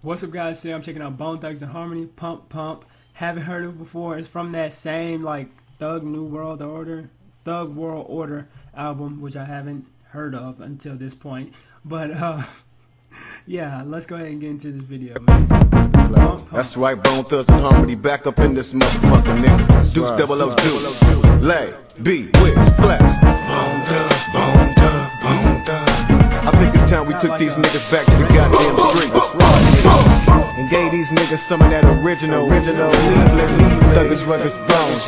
What's up, guys? Today I'm checking out Bone Thugs-n-Harmony, Pump Pump. Haven't heard of it before. It's from that same like Thug World Order album, which I haven't heard of until this point. But yeah, let's go ahead and get into this video, man. Pump. That's right, Bone Thugs-n-Harmony back up in this motherfucker, nigga. Deuce double O Deuce, lay, B, with, flex. Bone Thugs, Bone Thugs, Bone Thugs. I think it's time we took these niggas back to the goddamn streets and gave these niggas some of that original Thuggish Ruggers Bones.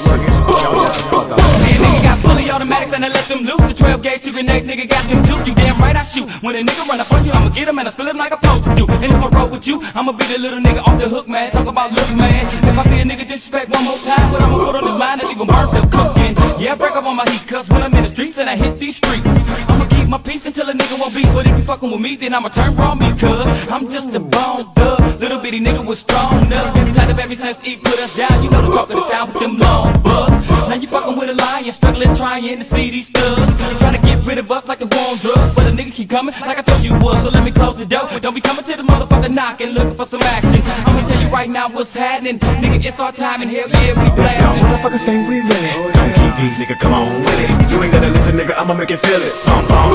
See a nigga got fully automatics and I let them loose. The 12 gauge, 2 grenades, nigga got them too. You damn right I shoot. When a nigga run up on you, I'ma get him and I spill him like I'm supposed to do. And if I roll with you, I'ma be the little nigga off the hook, man. Talk about look, man. If I see a nigga disrespect one more time, what I'ma put on his mind and leave him burnt up cooking. Yeah, I break up on my heat, cause when I'm in the streets and I hit these streets, I'ma keep my peace until a nigga won't be. But if you fucking with me, then I'ma turn from me, cause I'm just a bone thug. Little bitty nigga with strong nuts. Been platinum ever since E put us down. You know the talk of the town with them long bucks. Now you fucking with a lion, struggling, trying to see these thugs. Trying to get rid of us like the war on drugs. But a nigga keep coming like I told you was. So let me close the door. Don't be coming to the motherfucker knocking, looking for some action. I'ma tell you right now what's happening. Nigga, it's our time and hell yeah, we blasting. Y'all motherfuckers think we really don't keep beat, nigga, come on with it. You ain't gotta listen, nigga, I'ma make you feel it. Bum, bum.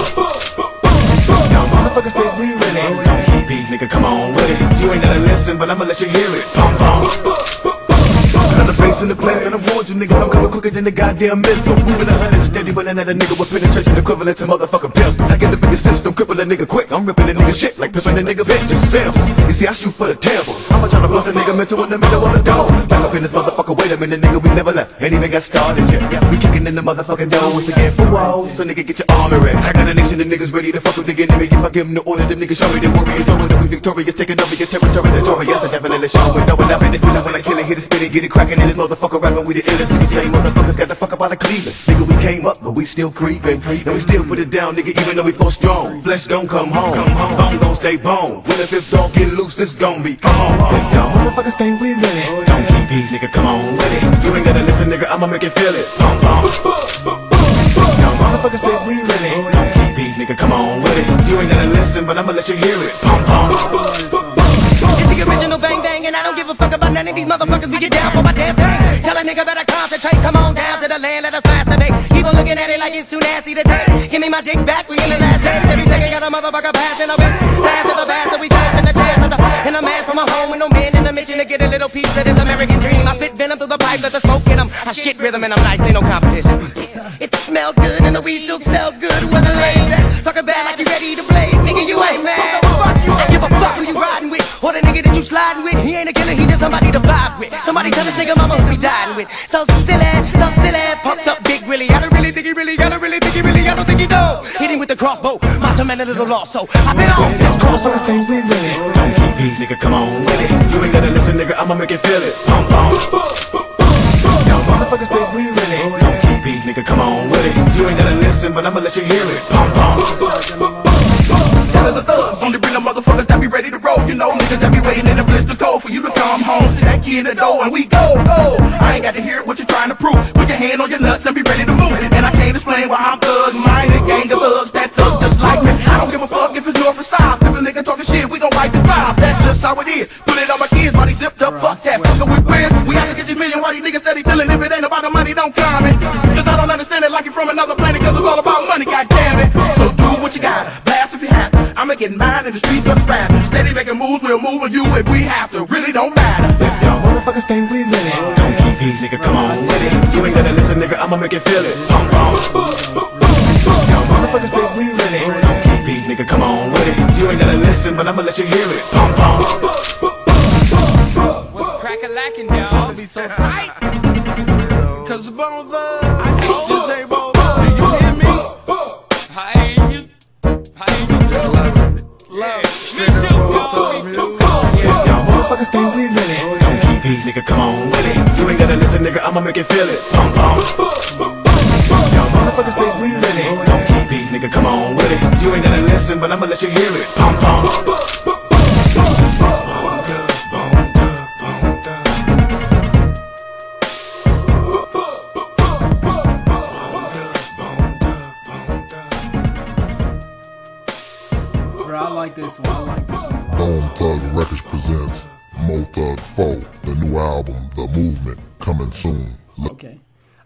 Y'all motherfuckers think we really don't keep beat, nigga, come on with it. You ain't gotta listen, but I'ma let you hear it. Bum, bum. Another face in the place, and I warned you niggas, I'm coming quicker than the goddamn missile. Moving 100 steady, running at a nigga with penetration equivalent to motherfucking pills. I get the biggest system, cripple a nigga quick. I'm ripping a nigga shit like pimping a nigga bitch. Just sales. You see, I shoot for the table. I'ma try to bust a nigga mental in the middle of his dome. Back up in this motherfucker, wait a minute, nigga, we never left. Ain't even got started yet. We kicking in the motherfucking door once again for woe. So nigga, get your armor ready. I got a nation of niggas ready to fuck with the enemy. If I give them the order, the niggas show me the warriors. Knowing that we victorious, taking over your territory, notorious. I definitely show it. Knowing I've been the feeling when I kill it, hit it, spit it, get it cracking in this motherfucker. We the illest, these same motherfuckers got the fuck up out of Cleveland. Nigga, we came up, but we still creeping. And we still put it down, nigga, even though we full strong. Flesh don't come home, bone gon' stay bone. When the fifth dog get loose, it's gon' be on. If y'all motherfuckers think we really don't keep beat, nigga, come on with it. You ain't gotta listen, nigga, I'ma make you feel it. Bum, bum. Y'all motherfuckers think we really don't keep beat, nigga, come on with it. You ain't gotta listen, but I'ma let you hear it. Bum, bum. It's the original bang bang, and I don't give a fuck about none of these motherfuckers. We get down for my damn thing. Tell a nigga better concentrate. Come on down to the land, let us masturbate. Keep on looking at it like it's too nasty to taste. Give me my dick back, we in the last days. Every second got a motherfucker passing away. Fast to the bastard, we fast in the chance of the in a mask from a home with no men in the mission to get a little piece of this American dream. I spit venom through the pipe, let the smoke in them. I shit rhythm and I'm nice, ain't no competition. It smell good and the weed still sell good. Where the lane at? Talking bad like you ready to blaze. Nigga, you ain't mad. I give a fuck who you riding with. Or the nigga that you sliding with. He ain't a killer, he just somebody to vibe with. Somebody tell this nigga mama who he dying with. So silly, pumped up big really. I don't really think he really, I don't really think he really, I don't think he know. Hit him with the crossbow, my man a little lost. So I've been on since motherfuckers think we really don't keep beat, nigga, come on with it. You ain't gotta listen, nigga, I'ma make you feel it. Bum, bum. Y'all motherfuckers think we really don't keep beat, nigga, come on with it. You ain't gotta listen, but I'ma let you hear it. Bum, bum. Only bring the motherfuckers that be ready to roll. You know niggas that be waiting in the blister cold for you to come home. See that key in the door and we go. I ain't got to hear what you're trying to prove. Put your hand on your nuts and be ready to move. And I can't explain why I'm thug. Mine a gang of thugs that thug just like me. I don't give a fuck if it's north or south. If a nigga talking shit, we gon' wipe his mouth. That's just how it is. Put it on my kids while they zipped up. Fuck that. Fuckin' with friends. We have to get these million while these niggas steady chillin'. If it ain't about the money, don't come it. Cause I don't understand it like you're from another planet. Cause it's all about money, goddammit. So do what you gotta. Blast if you have to. I'ma get mine in the streets of the rap. Steady making moves, we'll move on you if we have to. Really don't matter. If y'all motherfuckers think we really don't keep beat, nigga, come on with it. You ain't gotta listen, nigga, I'ma make you feel it. Bum, bum. Y'all motherfuckers think we really don't keep beat, nigga, come on with it. You ain't gotta listen, but I'ma let you hear it. Bum, bum. What's crack-a-lackin', dawg? Be so tight. Cause the Bone Thugs just ain't Bone Thugs. You hear me? How are you? Y'all motherfuckers think we really don't keep beat, nigga, come on with it. You ain't gotta listen, nigga, I'ma make you feel it. Bum, bum. Y'all motherfuckers think we really don't keep beat, nigga, come on with it. You ain't gotta listen, but I'ma let you hear it. Bum, bum. bro. I like this one. I like this one. Bone Thug Records presents Mo Thug 4, the new album, The Movement, coming soon. Okay.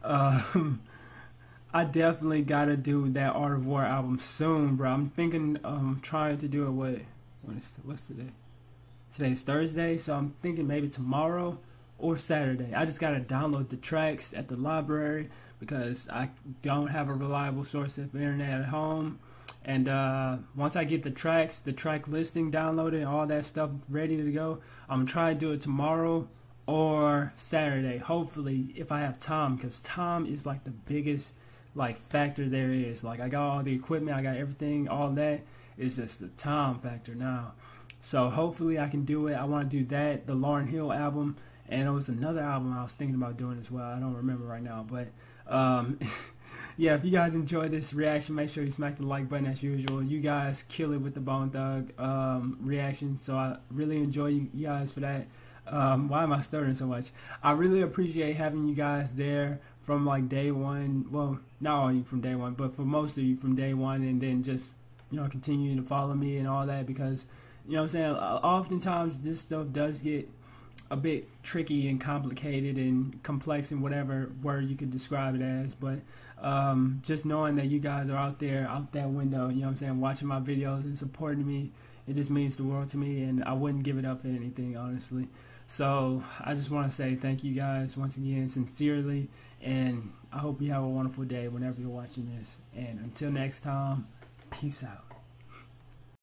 I definitely gotta do that Art of War album soon, bro. I'm thinking, trying to do it. What's today? Today's Thursday, so I'm thinking maybe tomorrow or Saturday. I just gotta download the tracks at the library because I don't have a reliable source of internet at home. And once I get the tracks, the track listing downloaded, all that stuff ready to go, I'm trying to do it tomorrow or Saturday, hopefully, if I have time, because time is like the biggest factor there is. Like, I got all the equipment, I got everything, all that. It's just the time factor now. So hopefully I can do it. I want to do that, the Lauryn Hill album, and it was another album I was thinking about doing as well. I don't remember right now, but yeah, if you guys enjoyed this reaction, make sure you smack the like button as usual. You guys kill it with the Bone Thug reaction, so I really enjoy you guys for that. Why am I stuttering so much? I really appreciate having you guys there from like day one. Well, not all of you from day one, but for most of you from day one, and then just, you know, continue to follow me and all that, because, you know what I'm saying, oftentimes this stuff does get a bit tricky and complicated and complex and whatever word you could describe it as, but just knowing that you guys are out there, out that window, you know what I'm saying, watching my videos and supporting me, it just means the world to me, and I wouldn't give it up for anything, honestly. So I just want to say thank you guys once again, sincerely, and I hope you have a wonderful day whenever you're watching this, and until next time, peace out.